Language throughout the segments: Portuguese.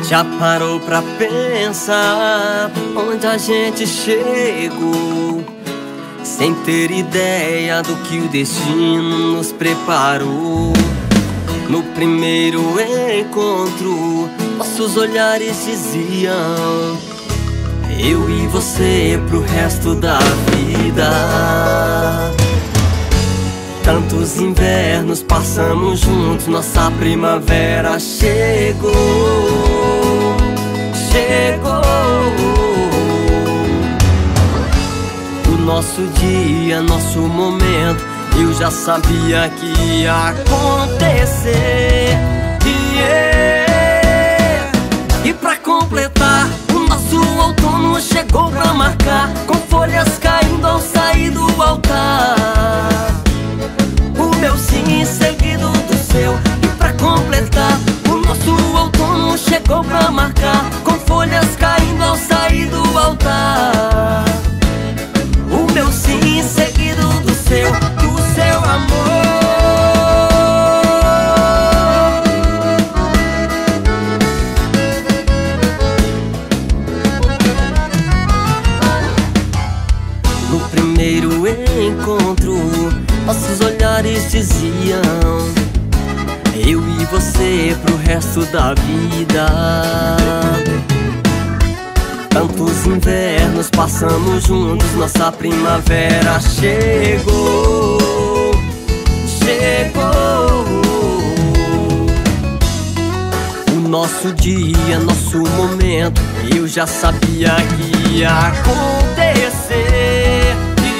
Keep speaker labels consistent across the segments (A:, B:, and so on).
A: Já parou pra pensar onde a gente chegou, sem ter ideia do que o destino nos preparou? No primeiro encontro, nossos olhares diziam: eu e você pro resto da vida. Tantos invernos passamos juntos, nossa primavera chegou. O nosso dia, nosso momento, eu já sabia que ia acontecer. E pra completar, o nosso outono chegou pra marcar, com folhas caindo ao sair do altar. O meu sim seguido do seu. E pra completar, o nosso outono chegou pra marcar, com folhas caindo ao sair do altar. O meu sim seguido do seu amor. No primeiro encontro, nossos olhares diziam: eu e você pro resto da vida. Tantos invernos passamos juntos, nossa primavera chegou. O nosso dia, nosso momento, eu já sabia que ia acontecer.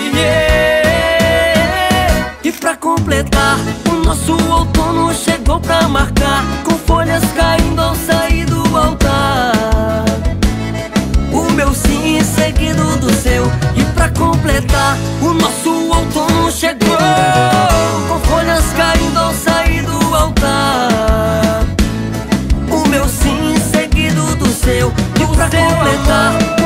A: E pra completar, o nosso outono chegou pra marcar, com folhas caindo ao sair do altar. O meu sim seguido do seu. E pra completar, o nosso outono chegou, com folhas caindo ao sair do altar. O meu sim seguido do seu. E pra completar,